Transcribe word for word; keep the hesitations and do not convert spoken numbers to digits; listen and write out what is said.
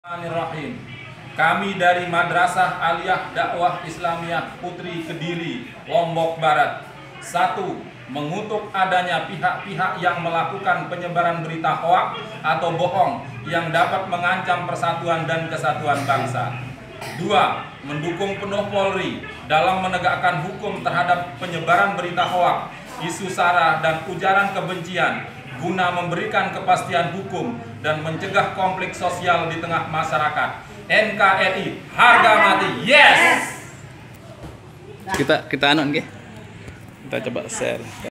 Bismillahirrahmanirrahim. Kami dari Madrasah Aliyah Dakwah Islamiyah Putri Kediri, Lombok Barat. Satu, mengutuk adanya pihak-pihak yang melakukan penyebaran berita hoaks atau bohong yang dapat mengancam persatuan dan kesatuan bangsa. Dua, mendukung penuh Polri dalam menegakkan hukum terhadap penyebaran berita hoaks, isu sara dan ujaran kebencian guna memberikan kepastian hukum dan mencegah konflik sosial di tengah masyarakat. N K R I harga mati. Yes. Kita kita anu nggih. Kita coba share.